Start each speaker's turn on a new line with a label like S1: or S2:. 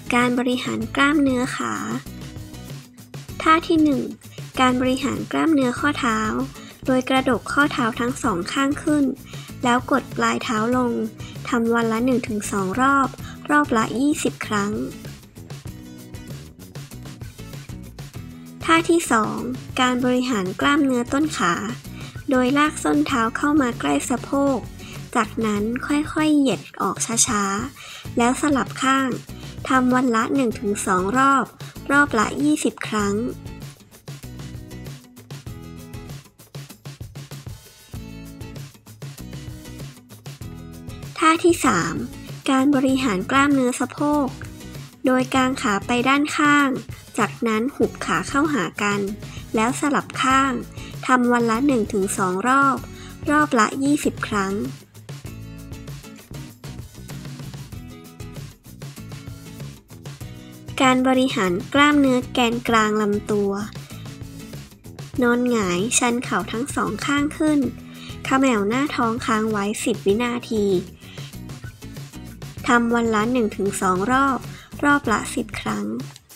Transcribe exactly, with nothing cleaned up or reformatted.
S1: การบริหารกล้ามเนื้อขาท่าที่หนึ่งการบริหารกล้ามเนื้อข้อเท้าโดยกระดกข้อเท้าทั้งสองข้างขึ้นแล้วกดปลายเท้าลงทำวันละ หนึ่งถึงสอง รอบรอบละยี่สิบครั้งท่าที่สองการบริหารกล้ามเนื้อต้นขาโดยลากส้นเท้าเข้ามาใกล้สะโพกจากนั้นค่อยๆเหยียดออกช้าๆแล้วสลับข้างทำวันละ หนึ่งถึงสอง รอบรอบละยี่สิบครั้งท่าที่สามการบริหารกล้ามเนื้อสะโพกโดยกางขาไปด้านข้างจากนั้นหุบขาเข้าหากันแล้วสลับข้างทำวันละ หนึ่งถึงสอง รอบรอบละยี่สิบครั้งการบริหารกล้ามเนื้อแกนกลางลำตัวนอนหงายชันเข่าทั้งสองข้างขึ้นเขม่าหน้าท้องค้างไว้สิบวินาทีทำวันละ หนึ่งถึงสอง รอบรอบละสิบครั้ง